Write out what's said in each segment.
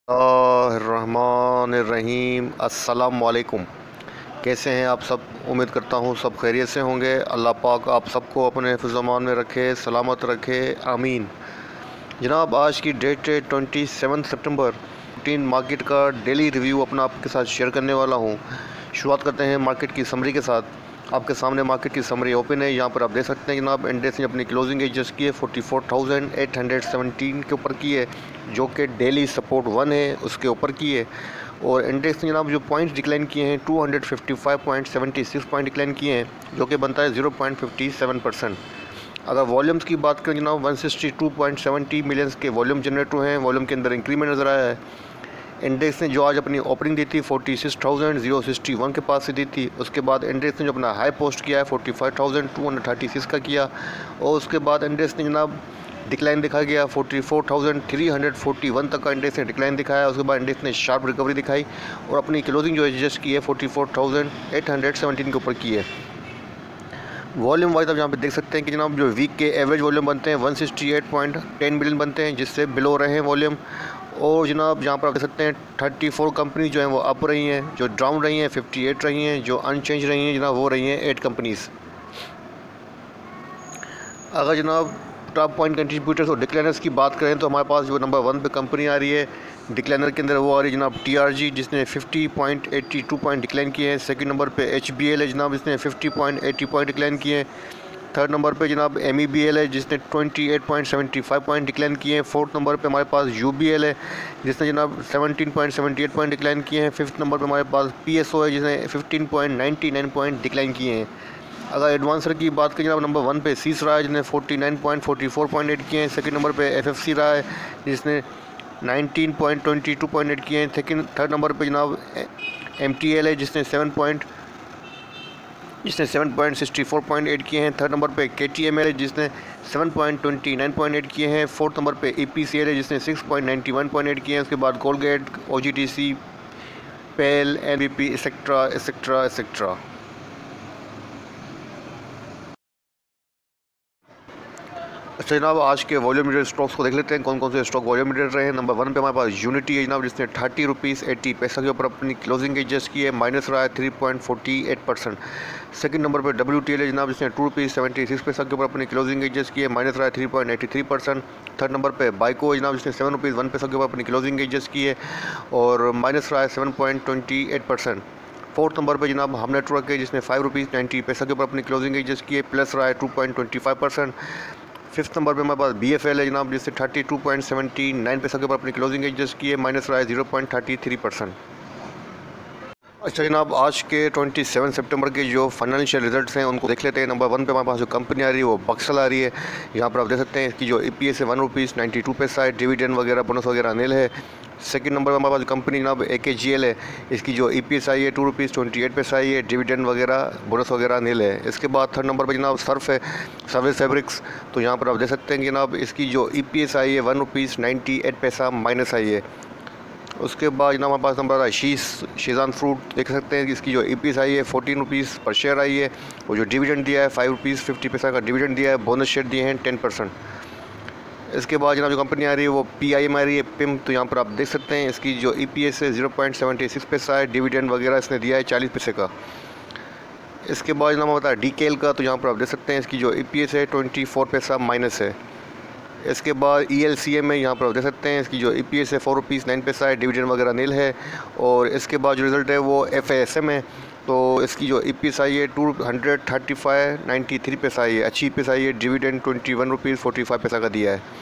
रहमानिर्रहीम। अस्सलाम वालेकुम। कैसे हैं आप सब? उम्मीद करता हूँ सब खैरियत से होंगे। अल्लाह पाक आप सबको अपने हिफ्ज़-ओ-अमान में रखे, सलामत रखे, आमीन। जनाब, आज की डेट है 27 सितंबर। 15 मार्केट का डेली रिव्यू अपना आपके साथ शेयर करने वाला हूँ। शुरुआत करते हैं मार्केट की समरी के साथ। आपके सामने मार्केट की समरी ओपन है। यहाँ पर आप देख सकते हैं जनाब, इंडेक्स ने अपनी क्लोजिंग एडजस्ट की है 44,817 के ऊपर की है, जो कि डेली सपोर्ट 1 है, उसके ऊपर की है। और इंडेक्स ने जनाब जो पॉइंट्स डिक्लाइन किए हैं 255.76 पॉइंट डिक्लाइन किए हैं, जो कि बनता है 0.57%। अगर वॉल्यूम्स की बात करें जनाब, 162.70 मिलियंस के वॉल्यूम जनरेट हुए हैं। वॉल्यूम के अंदर इंक्रीमेंट नज़र आया है। इंडेक्स ने जो आज अपनी ओपनिंग दी थी 46,061 के पास से दी थी। उसके बाद इंडेक्स ने जो अपना हाई पोस्ट किया है 45,236 का किया, और उसके बाद इंडेक्स ने जनाब डिक्लाइन दिखा गया 44,341 तक का इंडेक्स ने डिक्लाइन दिखाया। उसके बाद इंडेक्स ने शार्प रिकवरी दिखाई और अपनी क्लोजिंग जो एडजस्ट की है 44,817 के ऊपर की है। वॉल्यूम वाइज आप यहाँ पे देख सकते हैं कि जनाब जो वीक के एवरेज वॉल्यूम बनते हैं 168.10 मिलियन बनते हैं, जिससे बिलो रहे हैं वॉल्यूम। और जनाब यहाँ पर आप देख सकते हैं 34 कंपनी जो हैं वो अप रही हैं, जो डाउन रही हैं 58 रही हैं, जो अनचेंज रही हैं जनाब वो रही हैं 8 कंपनीज़। अगर जनाब टॉप पॉइंट कंट्रीब्यूटर्स और डिक्लाइनर्स की बात करें तो हमारे पास जो नंबर 1 पे कंपनी आ रही है डिक्लाइनर के अंदर, वो आ रही है जनाब TRG, जिसने 50.82 पॉइंट डिक्लाइन किए हैं। सेकंड नंबर पे HBL है जनाब, इसने 50.80 पॉइंट डिक्लाइन किए हैं। थर्ड नंबर पे जनाब MEBL है, जिसने 28.75 पॉइंट डिक्लाइन किए हैं। फोर्थ नंबर पे हमारे पास UBL है, जिसने जनाब 17.78 पॉइंट डिक्लाइन किए हैं। फिफ्थ नंबर पे हमारे पास PSO है, जिसने 15.99 पॉइंट डिक्लाइन किए हैं। अगर एडवांसर की बात करें जनाब, नंबर 1 पे सीस रहा है, जिसने 49.44 पॉइंट ऐड किए हैं। सेकंड नंबर पे FFC रहा है, जिसने 19.22 पॉइंट ऐड किए हैं। थर्ड नंबर पे जनाब MTL है, जिसने 7.64 पॉइंट ऐड किए हैं। थर्ड नंबर पे KTML है, जिसने 7.29 पॉइंट ऐड किए हैं। फोर्थ नंबर पे EPCL है, जिसने 6.91 पॉइंट ऐड किए हैं। उसके बाद Colgate, OGTC, PEL, NBP etcetera etcetera etcetera. अच्छा जनाब, आज के वॉल्यूम मीटर स्टॉक्स को देख लेते हैं, कौन कौन से स्टॉक वॉल्यूम मीटर रहे हैं। नंबर 1 पे हमारे पास यूनिटी है जनाब, जिसने 30 रुपीज़ 80 पैसा के ऊपर अपनी क्लोजिंग एडजस्ट की है, माइनस रहा है 3.48%। सेकंड नंबर पे WTL है जनाब, जिसने 2 रुपीज़ 76 पैसा के ऊपर अपनी क्लोजिंग एडजस्ट की है, माइनस रहा है 3.83%। थर्ड नंबर पे बाइको है जनाब, जिसने 7 रुपीज़ 1 पैसा के ऊपर अपनी क्लोजिंग एडजस्ट की है और माइनस रहा है 7.28%। फोर्थ नंबर पे जनाब हम नेटवर्क है, जिसने 5 रुपीज़ 90 पैसा के ऊपर अपनी क्लोजिंग एडजस्ट की है, प्लस रहा है 2.25%। फिफ्थ नंबर पे हमारे पास BFL है जनाब, जिससे 32.79 पैसा के ऊपर अपनी क्लोजिंग एडजस्ट की है, माइनस रहा है 0.33%। अच्छा जनाब, आज के 27 सितंबर के जो फाइनेंशियल रिजल्ट्स हैं उनको देख लेते हैं। नंबर 1 पे हमारे पास जो कंपनी आ रही है वो बक्सल आ रही है। यहाँ पर आप देख सकते हैं इसकी जो EPS है 1 रुपीज़ 92 पैसा है, डिविडेंड वगैरह बोनस वगैरह नील है। सेकंड नंबर पर हमारे पास कंपनी जनाब AKGL है, इसकी जो EPS आई है 2 रुपीज़ 28 पैसा आई है, डिविडेंड वगैरह बोनस वगैरह नील है। इसके बाद थर्ड नंबर पर जनाब सर्फ है, सर्विस फैब्रिक्स। तो यहाँ पर आप देख सकते हैं कि जनाब इसकी जो EPS आई है 1 रुपीज़ 98 पैसा माइनस आई है। उसके बाद जनाब हमारे पास नंबर आ रहा है शीज़ान फ्रूट, देख सकते हैं कि इसकी जो EPS आई है 14 रुपीज़ पर शेयर आई है, और जो डिविडेंड दिया है 5 रुपीज़ 50 पैसा का डिविडेंड दिया है, बोनस शेयर दिए हैं 10%। इसके बाद जनाब जो कंपनी आ रही है वो PIM आ रही है, PIM। तो यहाँ पर आप देख सकते हैं इसकी जो EPS है 0.76 पैसा है, डिविडेंड वगैरह इसने दिया है 40 पैसे का। इसके बाद जनाब होता है DKL का, तो यहाँ पर आप देख सकते हैं इसकी जो EPS है 24 पैसा माइनस है। इसके बाद ELCM है, यहाँ पर आप देख सकते हैं इसकी जो EPS है 4 रुपीज़ 9 पैसा है, डिविडेंड वगैरह नील है। और इसके बाद जो रिज़ल्ट है वो FASM है, तो इसकी जो EPS आई है 235.93 पैसा आई है, अच्छी EPS आई है, डिविडेंड 21 रुपीज़ 45 पैसा का दिया है।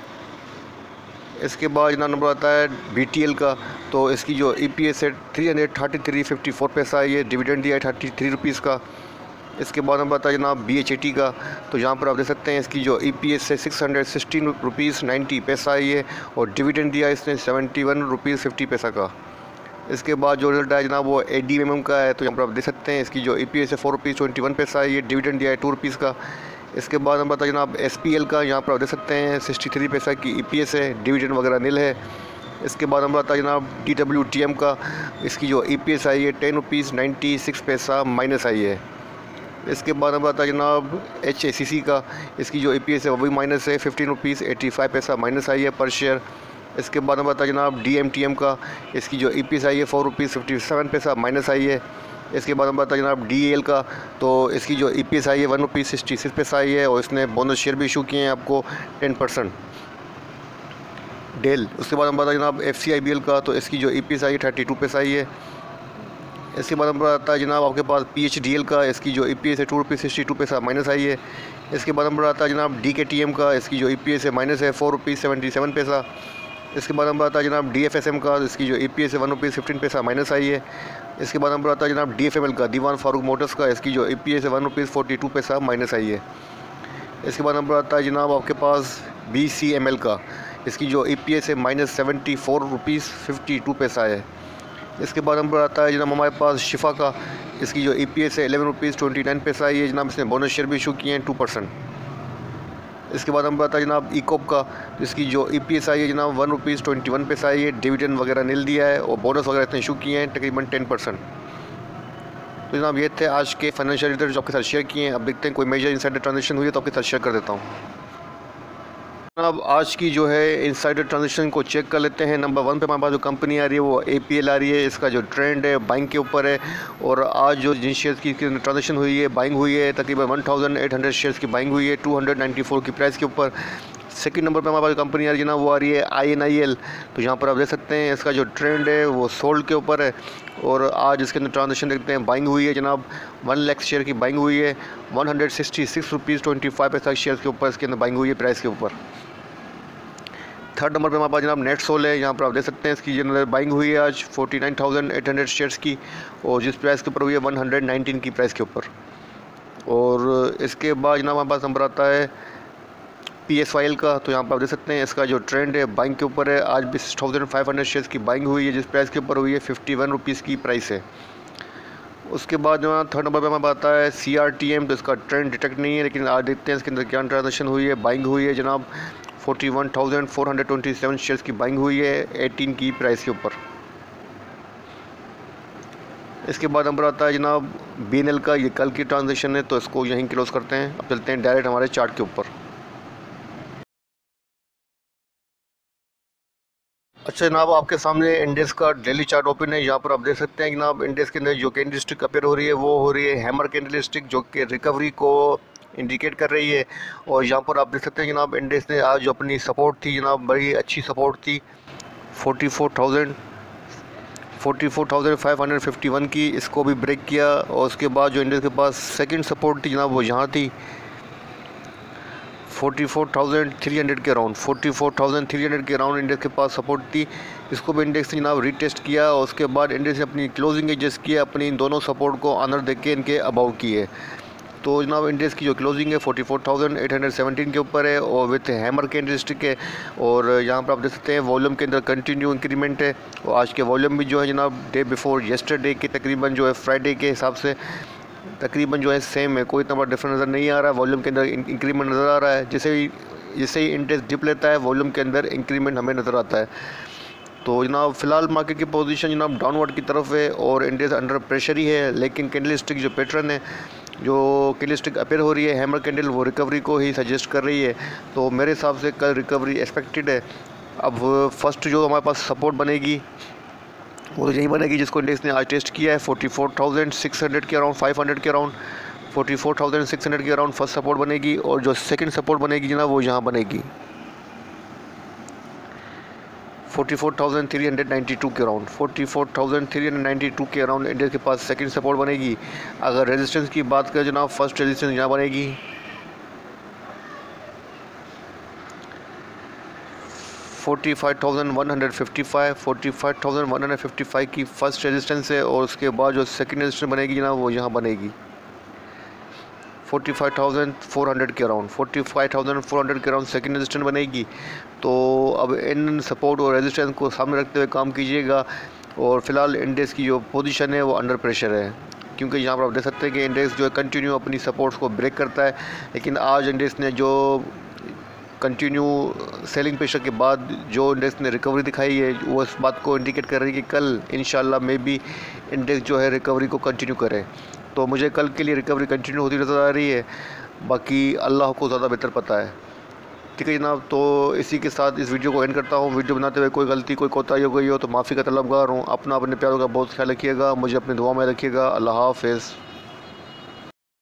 इसके बाद जनाब नंबर आता है BTL का, तो इसकी जो EPS है 333.54 पैसा आई है, डिविडेंड दिया है 33 रुपीज़ का। इसके बाद नंबर आता है जनाब BHAT का, तो यहाँ पर आप देख सकते हैं इसकी जो EPS है 616 रुपीज़ 90 पैसा आई है, और डिविडेंड दिया है इसने 71 रुपीज़ 50 पैसा का। इसके बाद जो रिजल्ट है जनाब वो ADMM का है, तो यहाँ पर आप देख सकते हैं इसकी जो EPS है 4 रुपीज़ 21 पैसा आई है, डिविडेंड दिया है 2 रुपीज़ का। इसके बाद नंबर आता है जनाब SPL का, यहाँ पर आप देख सकते हैं 63 पैसा की EPS है, डिविडेंड वगैरह नील है। इसके बाद नंबर आता है जनाब DWTM का, इसकी जो EPS आई है 10 रुपीज़ 96 पैसा माइनस आई है। इसके बाद नंबर आता है जनाब HACC का, इसकी जो EPS है वो भी माइनस है, 15 रुपीज़ 85 पैसा माइनस आई है पर शेयर। इसके बाद में आता है जनाब DMTM का, इसकी जो EPS आई है 4 रुपीज़ 57 पैसा माइनस आई है। इसके बाद में आता है जनाब DEL का, तो इसकी जो EPS आई है 1 रुपीज़ 66 पैसा आई है और इसने बोनस शेयर भी इशू किए हैं आपको 10% डेल। उसके बाद हम आता है जनाब FCIBL का, तो इसकी जो EPS आई है 32 पैसा आई है। इसके बाद हम आता है जनाब आपके पास PHDL का, इसकी जो EPS है 2 रुपीज़ 62 पैसा माइनस आई है। इसके बाद हम आता है जनाब DKTM का, इसकी जो EPS है माइनस है 4 रुपीज़ 77 पैसा। इसके बाद हम आता है जनाब DFSM का, इसकी जो EPS है 1 रुपीज़ 15 पैसा माइनस आई है। इसके बाद हम आता है जनाब DFML का, दीवान फारूक मोटर्स का, इसकी जो EPS है 1 रुपीज़ 42 पैसा माइनस आई है। इसके बाद नंबर आता है जनाब आपके पास BCML का, इसकी जो EPS है माइनस 74 रुपीज़ 52 पैसा है। इसके बाद नंबर आता है जनाब हमारे पास शिफा का, इसकी जो EPS है 11 रुपीज़ 29 पैसा है। ये जनाब इसने बोनस शेयर भी इशू किए हैं 2%। इसके बाद नंबर आता है जनाब ECOP का, इसकी जो EPS आई है जनाब 1 रुपीज़ 21 पैसा है। ये डिविडेंड वगैरह नील दिया है और बोनस वगैरह इसने इशू किए हैं तकरीबन 10%। तो जनाब ये थे आज के फाइनेंशियल रिजल्ट जो आपके साथ शेयर किए हैं। अब देखते हैं कोई मेजर इनसाइडर ट्रांजेक्शन हुई है तो आपके साथ शेयर कर देता हूँ। जनाब आज की जो है इनसाइडर ट्रांजेक्शन को चेक कर लेते हैं। नंबर 1 पे हमारे पास जो कंपनी आ रही है वो APL आ रही है। इसका जो ट्रेंड है बाइंग के ऊपर है और आज जो जिन शेयर्स की ट्रांजेक्शन हुई है बाइंग हुई है तकरीबन 1800 शेयर्स की बाइंग हुई है 294 की प्राइस के ऊपर। सेकंड नंबर पे हमारे पास कंपनी आ रही है ना, वो आ रही है INIL। तो यहाँ पर आप देख सकते हैं इसका जो ट्रेंड है वो सोल्ड के ऊपर है और आज इसके अंदर ट्रांजेक्शन देखते हैं बाइंग हुई है जनाब 1 लाख शेयर की बाइंग हुई है 166 रुपीज़ 25 पैसा शेयर के ऊपर इसके अंदर बाइंग हुई है प्राइस के ऊपर। थर्ड नंबर पे हमारे पास जनाब नेटसोल है। यहाँ पर आप देख सकते हैं इसकी जनरल बाइंग हुई है आज 49,800 शेयर्स की और जिस प्राइस के ऊपर हुई है 119 की प्राइस के ऊपर। और इसके बाद जनाब हमारे पास नंबर आता है PSYL का। तो यहाँ पर आप देख सकते हैं इसका जो ट्रेंड है बाइंग के ऊपर है। आज भी 6,500 शेयर्स की बाइंग हुई है जिस प्राइस के ऊपर हुई है 51 रुपीज़ की प्राइस है। उसके बाद जो थर्ड नंबर पे हमें आता है CRTM। तो इसका ट्रेंड डिटेक्ट नहीं है लेकिन आज देखते हैं इसके अंदर क्या ट्रांजेक्शन हुई है। बाइंग हुई है जनाब 41,427 शेयर्स की बाइंग हुई है 18 की प्राइस के ऊपर। इसके बाद नंबर आता है जनाब BNL का। ये कल की ट्रांजेक्शन है तो इसको यहीं क्लोज करते हैं। अब चलते हैं डायरेक्ट हमारे चार्ट के ऊपर। अच्छा जनाब आपके सामने इंडेक्स का डेली चार्ट ओपन है। यहाँ पर आप देख सकते हैं जनाब इंडेक्स के अंदर जो कैंडल स्टिक अपीयर हो रही है वो हो रही है हैमर कैंडल स्टिक जो कि रिकवरी को इंडिकेट कर रही है। और यहाँ पर आप देख सकते हैं जनाब इंडेक्स ने आज जो अपनी सपोर्ट थी जनाब बड़ी अच्छी सपोर्ट थी 44,551 की, इसको भी ब्रेक किया। और उसके बाद जो इंडेक्स के पास सेकंड सपोर्ट थी जनाब वो यहाँ थी 44,300 के अराउंड 44,300 के अराउंड इंडेक्स के पास सपोर्ट थी। इसको भी इंडेक्स ने जनाब रीटेस्ट किया और उसके बाद इंडेक्स ने अपनी क्लोजिंग एडजस्ट किया, अपनी इन दोनों सपोर्ट को ऑनर दे के इनके अबाउ किए। तो जनाब इंडेक्स की जो क्लोजिंग है 44,817 के ऊपर है और विथ हैमर कैंडल स्टिक है। और यहाँ पर आप देख सकते हैं वॉल्यूम के अंदर कंटिन्यू इंक्रीमेंट है और आज के वॉल्यूम भी जो है जनाब डे बिफोर येस्टरडे के तकरीबन जो है फ्राइडे के हिसाब से तकरीबन जो है सेम है, कोई इतना बड़ा डिफरेंस नज़र नहीं आ रहा है। वॉल्यूम के अंदर इंक्रीमेंट नज़र आ रहा है। जैसे ही इंडेक्स डिप लेता है वॉल्यूम के अंदर इंक्रीमेंट हमें नज़र आता है। तो जनाब फ़िलहाल मार्केट की पोजीशन जनाब डाउनवर्ड की तरफ है और इंडेक्स अंडर प्रेशर ही है। लेकिन कैंडल स्टिक जो पैटर्न है जो कैंडल स्टिक अपीयर हो रही है हैमर कैंडल वो रिकवरी को ही सजेस्ट कर रही है। तो मेरे हिसाब से कल रिकवरी एक्सपेक्टेड है। अब फर्स्ट जो हमारे पास सपोर्ट बनेगी वो तो यही बनेगी जिसको इंडेक्स ने आज टेस्ट किया है 44,600 के अराउंड 500 के अराउंड 44,600 के अराउंड फर्स्ट सपोर्ट बनेगी। और जो सेकंड सपोर्ट बनेगी जनाब वो यहाँ बनेगी 44,392 के अराउंड 44,392 के अराउंड इंडेक्स के पास सेकंड सपोर्ट बनेगी। अगर रेजिस्टेंस की बात करें जनाब फर्स्ट रेजिस्टेंस यहाँ बनेगी 45,155 की फ़र्स्ट रेजिस्टेंस है। और उसके बाद जो सेकंड रेजिस्टेंस बनेगी जनाब वो यहाँ बनेगी 45,400 के अराउंड 45,400 के अराउंड सेकंड रेजिस्टेंस बनेगी। तो अब इन सपोर्ट और रेजिस्टेंस को सामने रखते हुए काम कीजिएगा। और फ़िलहाल इंडेक्स की जो पोजीशन है वो अंडर प्रेशर है क्योंकि यहाँ पर आप देख सकते हैं कि इंडेक्स जो है कंटिन्यू अपनी सपोर्ट्स को ब्रेक करता है। लेकिन आज इंडेक्स ने जो कंटिन्यू सेलिंग प्रेशर के बाद जो इंडेक्स ने रिकवरी दिखाई है वो इस बात को इंडिकेट कर रही है कि कल इंशाल्लाह मे बी इंडेक्स जो है रिकवरी को कंटिन्यू करे। तो मुझे कल के लिए रिकवरी कंटिन्यू होती नज़र आ रही है, बाकी अल्लाह को ज़्यादा बेहतर पता है। ठीक है जनाब, तो इसी के साथ इस वीडियो को एंड करता हूँ। वीडियो बनाते हुए कोई गलती कोई कोताही हो गई हो तो माफ़ी का तलबगार हूँ। अपना अपने प्यारों का बहुत ख्याल रखिएगा, मुझे अपनी दुआ में रखिएगा। अल्लाह हाफ़िज़।